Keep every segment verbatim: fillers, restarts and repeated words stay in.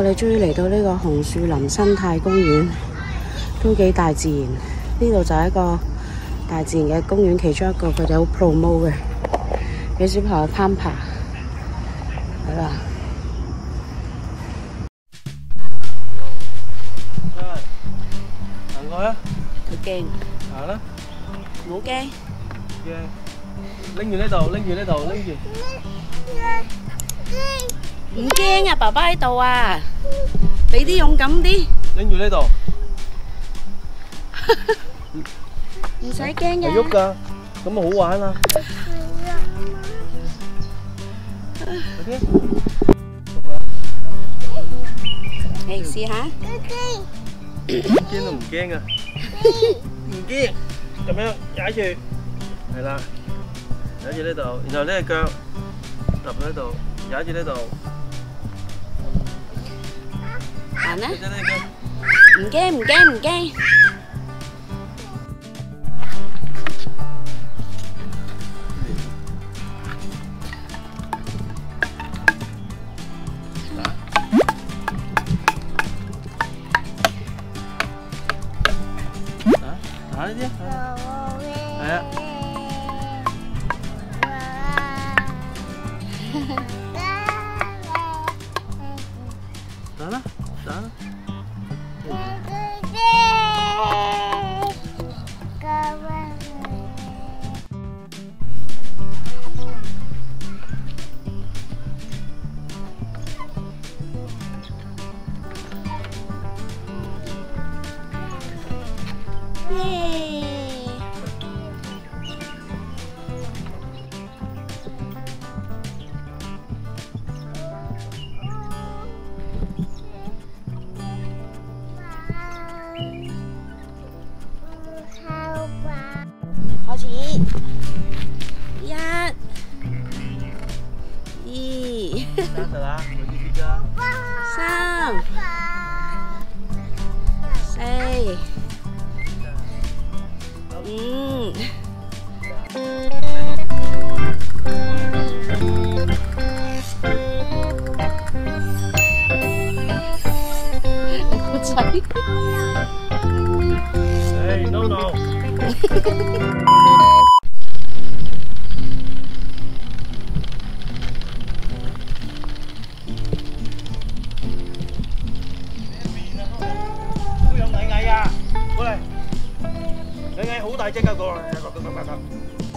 哋終於嚟到呢個紅樹林生態公園，都幾大自然。呢度就係一個大自然嘅公園，其中一個佢哋好 promote 嘅，俾小朋友攀爬。係啦。 行過啊！ 佢驚。 行啦。 唔好驚。 驚。拎住呢度，拎住呢度，拎住。 唔驚啊，爸爸喺度啊！俾啲勇敢啲。 拎住呢度。 唔使驚嘅。 係喐㗎，咁咪好玩啊！快啲。 嚟試下。 驚都唔驚啊！唔驚，咁樣踩住，係啦，踩住呢度，然後呢隻腳踏喺度，踩住呢度。 行啦！唔驚唔驚唔驚。 打呢啲，係啊。打啦，打啦。 開始，一、二、 三十啦，我呢啲㗎。 三、四、五。個仔。 誒 ，no no。都有矮矮啊！過嚟，矮矮好大隻㗎，過嚟，過嚟，過嚟，過嚟。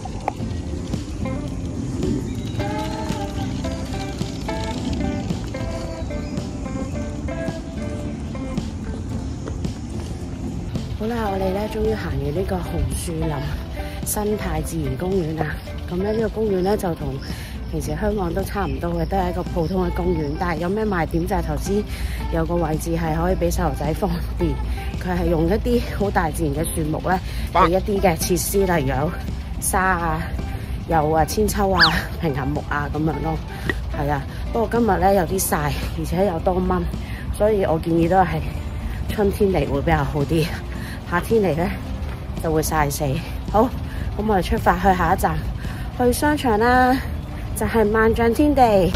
好啦，我哋咧終於行完呢個紅樹林生態自然公園啦。咁咧呢個公園咧就同平時香港都差唔多嘅，都係一個普通嘅公園。但係有咩賣點就係頭先有個位置係可以俾細路仔方便，佢係用一啲好大自然嘅樹木咧，俾一啲嘅設施，例如有沙啊、有啊千秋啊、平衡木啊咁樣咯。係啊，不過今日咧有啲曬，而且有多蚊，所以我建議都係春天嚟會比較好啲。夏天嚟咧就會曬死。好，咁我哋出發去下一站，去商場啦，就係、是、萬象天地。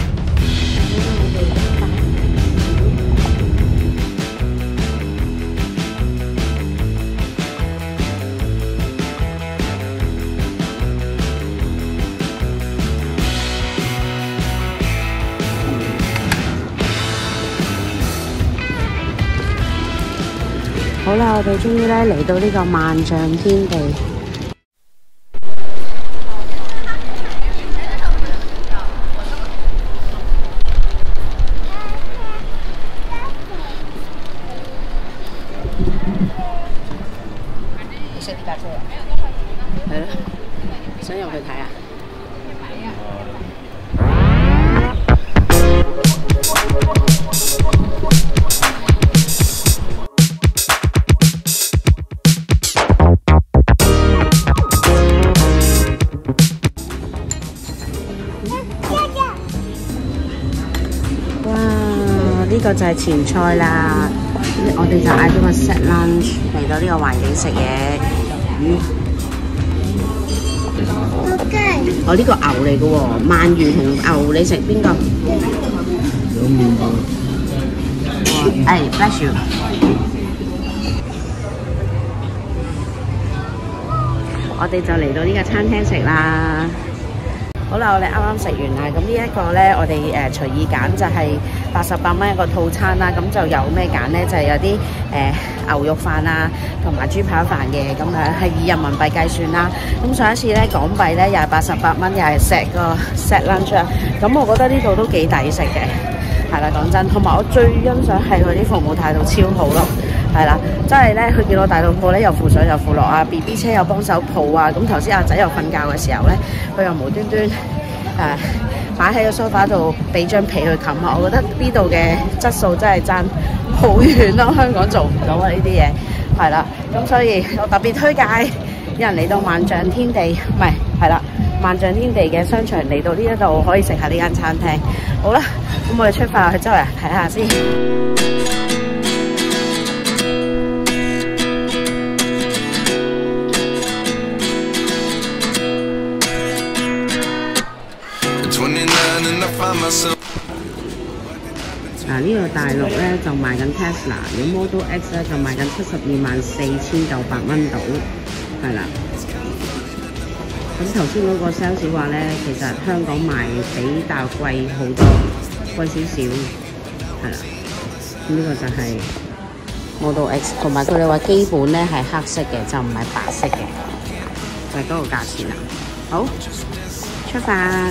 好啦，我哋終於咧嚟到呢個萬象天地。你識呢架車啊？係咯，想入去睇啊？呢個就係前菜啦，我哋就嗌咗個 set lunch 嚟到呢個環境食嘢，魚。哦，呢個牛嚟嘅喎，鰻魚同牛，你食邊個？ 有麵包。 哎 ，bless you。我哋就嚟到呢個餐廳食啦。好啦，我哋啱啱食完啦。咁呢一個咧，我哋誒、呃、隨意揀就係八十八蚊一個套餐啦。咁就有咩揀咧？就係、是、有啲誒、呃、牛肉飯啊，同埋豬扒飯嘅咁樣，係以人民幣計算啦。咁上一次咧港幣咧又係八十八蚊，又係 set 個 set lunch 啊。咁我覺得呢度都幾抵食嘅，係啦講真。同埋我最欣賞係佢啲服務態度超好咯。係啦，真係咧，佢見我大肚婆咧，又扶上又扶落啊 ，B B 車又幫手抱啊，咁頭先阿仔又瞓覺嘅時候咧，佢又無端端誒擺喺個梳化度，俾張被去冚啊！我覺得呢度嘅質素真係爭好遠咯，香港做唔到啊呢啲嘢，係啦，咁所以我特別推介有人嚟到萬象天地，唔係係啦，萬象天地嘅商場嚟到呢一度可以食下呢間餐廳。好啦，咁我哋出發去周圍睇下先。嗱，呢個大陸咧就賣緊 Tesla， 有 Model X 咧就賣緊七十二萬四千九百蚊到，係啦。咁頭先嗰個 sales 話咧，其實香港賣比較貴好多，貴少少，係啦。咁呢個就係 Model X， 同埋佢哋話基本咧係黑色嘅，就唔係白色嘅，就係嗰個價錢啦。好，出發！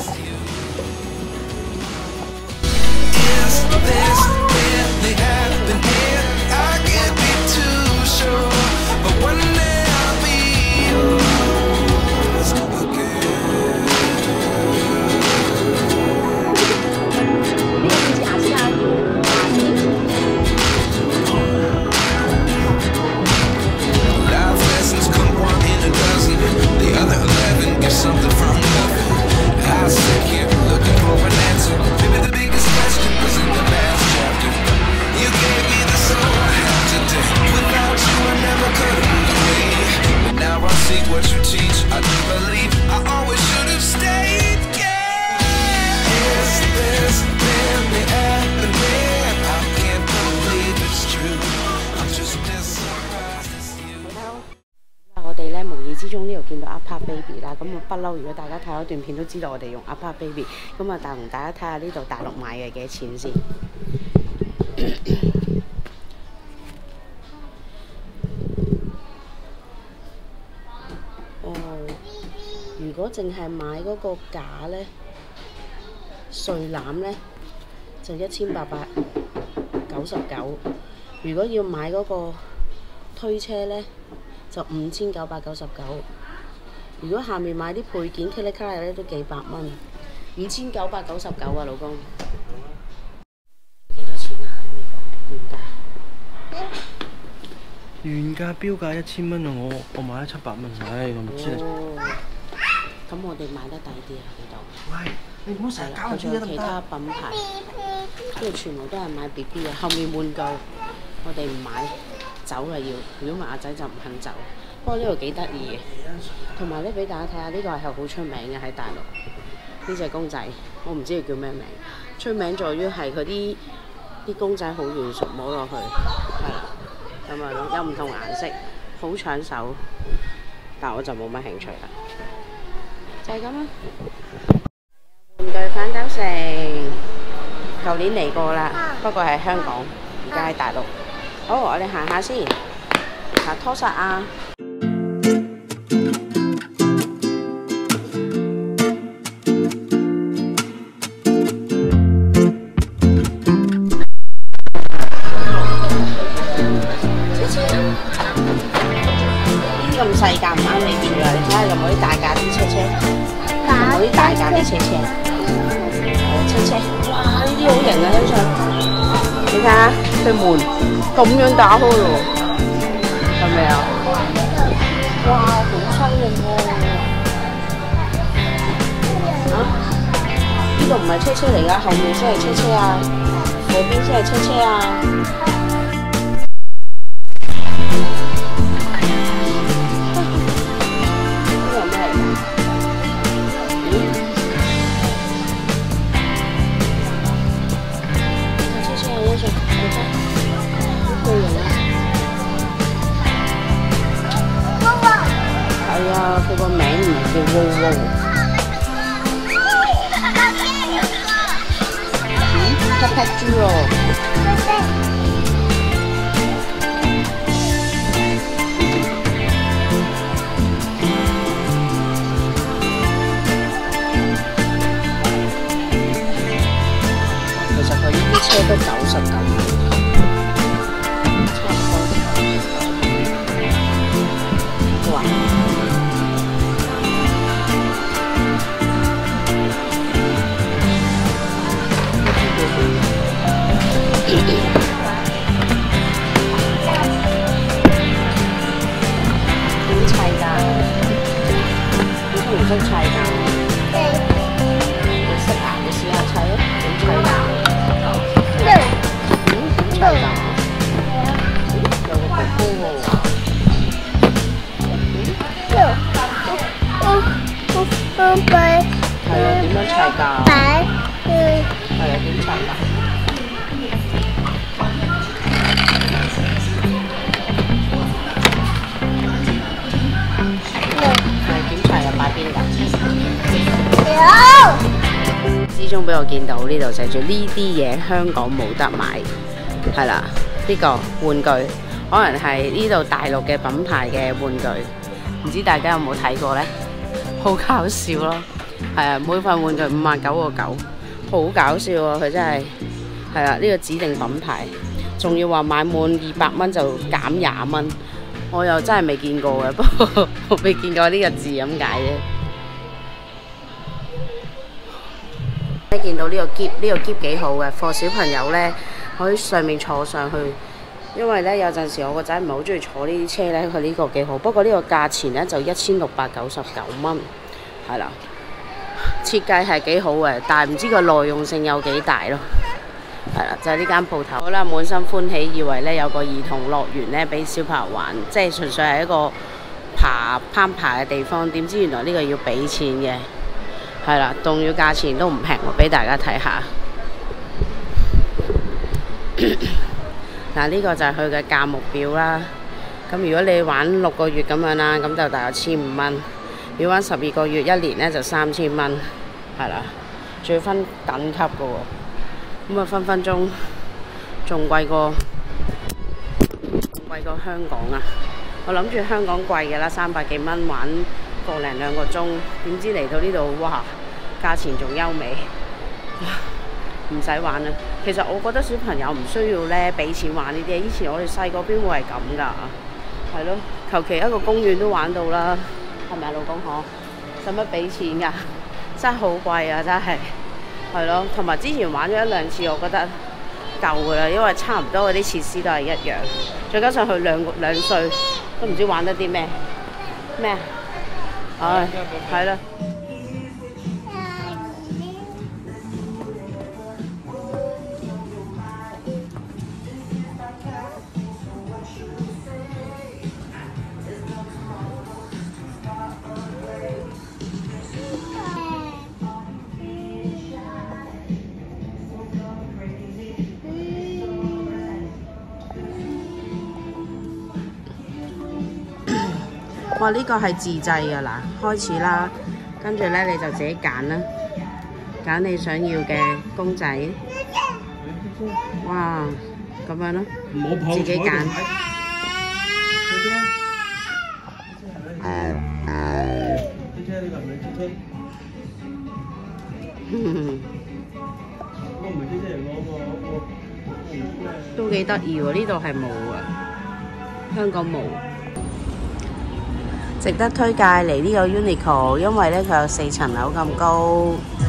我哋咧無意之中呢度見到 Upper Baby 啦，咁我不嬲。如果大家睇嗰段片都知道我哋用 Upper Baby， 咁啊，但同大家睇下呢度大陸買嘅幾多錢先。哦，如果淨係買嗰個架咧，睡籃咧就一千八百九十九。如果要買嗰個推車咧，就五千九百九十九。如果下面買啲配件 k i l i k a 咧都幾百蚊，五千九百九十九啊，老公。幾多錢啊？原價？ 原價標價一千蚊啊！我我買咗七百蚊，唉，我唔知啊。 咁我哋買得抵啲啊呢度。 喂，你唔好成日交仲有其他品牌，呢度全部都係買 B B 嘅，後面玩具我哋唔買。走啦要，如果唔係阿仔就唔肯走。不過呢度幾得意嘅，同埋咧俾大家睇下，呢個係好出名嘅喺大陸。呢隻公仔，我唔知佢叫咩名。出名在於係佢啲啲公仔好軟熟，摸落去係啦，咁樣咯，有唔同顏色，好搶手。但我就冇乜興趣啦，就係咁啦。玩具反斗城，舊年嚟過啦，不過喺香港，而家喺大陸。好，我哋行下先，行拖實啊！呢咁細架唔啱你邊㗎？你睇下有冇啲大架啲車車，有冇啲大架啲車車？哦，車車，哇！呢啲好型啊，身上，你睇下對門。咁樣打開喎，係咪啊？哇，好犀利喎！啊？呢度唔係車車嚟㗎，後面先係車車啊，嗰邊先係車車啊！呢個咩嚟㗎？咦？車車啊，一上，你睇。 啊，佢個名唔叫 Wow Wow。嗯，隻劈豬喎。其實佢呢啲車都九十九蚊，差唔多。哇！點砌㗎？你識唔識砌㗎？你識啊？你試下砌啊？點砌㗎？嗯，點砌㗎？有個哥哥喎。係啊，點樣砌㗎？係啊，點砌㗎？之中俾我見到呢度寫住呢啲嘢香港冇得買，係啦，呢個玩具可能係呢度大陸嘅品牌嘅玩具，唔知大家有冇睇過呢？好搞笑咯，係啊，每份玩具五萬九個九，好搞笑啊！佢真係係啦，呢個指定品牌，仲要話買滿二百蚊就減廿蚊，我又真係未見過嘅，不過我未見過呢個字咁解啫。見到呢個篋，呢個篋幾好嘅，放小朋友呢可以上面坐上去。因為呢，有陣時我個仔唔係好中意坐呢啲車呢，佢呢個幾好。不過呢個價錢呢，就一千六百九十九蚊，係啦。設計係幾好嘅，但係唔知個耐用性有幾大咯。係啦，就係呢間鋪頭。好啦，滿心歡喜，以為呢有個兒童樂園呢俾小朋友玩，即係純粹係一個爬攀爬嘅地方。點知原來呢個要俾錢嘅。係啦，仲要價錢都唔平喎，俾大家睇下。嗱，呢個就係佢嘅價目表啦。咁如果你玩六個月咁樣啦，咁就大約千五蚊；如果玩十二個月一年呢，就三千蚊。係啦，仲要分等級嘅喎。咁啊，分分鐘仲貴過仲貴過香港啊！我諗住香港貴嘅啦，三百幾蚊玩個零兩個鐘，點知嚟到呢度，哇，價錢仲優美，唔使玩啦。其實我覺得小朋友唔需要咧俾錢玩呢啲嘢，以前我哋細個邊會係咁㗎？係咯，求其一個公園都玩到啦，係咪啊，老公嗬？使乜俾錢㗎？真係好貴啊！真係，係咯。同埋之前玩咗一兩次，我覺得夠㗎啦，因為差唔多嗰啲設施都係一樣，再加上佢兩兩歲都唔知玩得啲咩咩。唉，係啦。哇！呢個係自製㗎啦，開始啦，跟住咧你就自己揀啦，揀你想要嘅公仔。哇！咁樣咯，自己揀。都幾得意喎！呢度係冇啊，香港冇。值得推介嚟呢個 Uniqlo， 因為咧佢有四層樓咁高，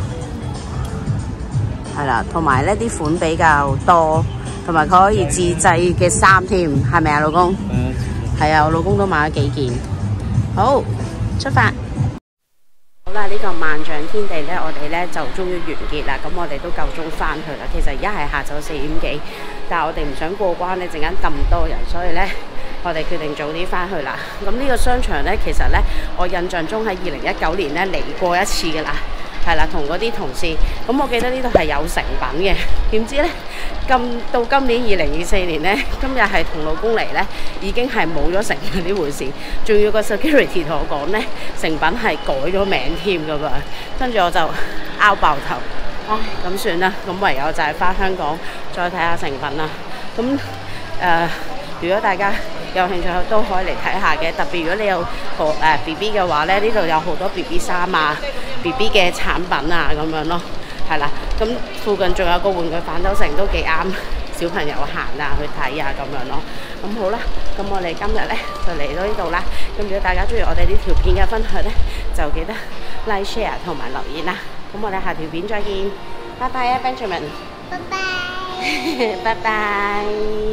係啦，同埋呢啲款比較多，同埋佢可以自製嘅衫添，係咪啊，老公？係啊，我老公都買咗幾件。好，出發！好啦，呢個萬象天地咧，我哋咧就終於完結啦。咁我哋都夠鐘翻去啦。其實而家係下晝四點幾，但係我哋唔想過關咧，陣間咁多人，所以咧。我哋決定早啲翻去啦。咁呢個商場呢，其實呢，我印象中喺二零一九年呢嚟過一次㗎啦，係啦，同嗰啲同事。咁我記得呢度係有成品嘅，點知呢， 今到今年二零二四年咧，今日係同老公嚟咧，已經係冇咗成品呢回事，仲要個 security 同我講咧，成品係改咗名添咁樣，跟住我就拗爆頭，唉，咁算啦，咁唯有就係翻香港再睇下成品啦。咁誒、呃，如果大家有興趣都可以嚟睇下嘅，特別如果你有個誒 B B 嘅話咧，呢度有好多 B B 衫啊、B B 嘅產品啊咁樣咯，係啦。咁附近仲有個玩具反斗城都幾啱小朋友行啊、去睇啊咁樣咯。咁好啦，咁我哋今日咧就嚟到呢度啦。咁如果大家中意我哋呢條片嘅分享咧，就記得 like、share 同埋留言啦。咁我哋下條片再見，拜拜啊 Benjamin， 拜拜，拜拜。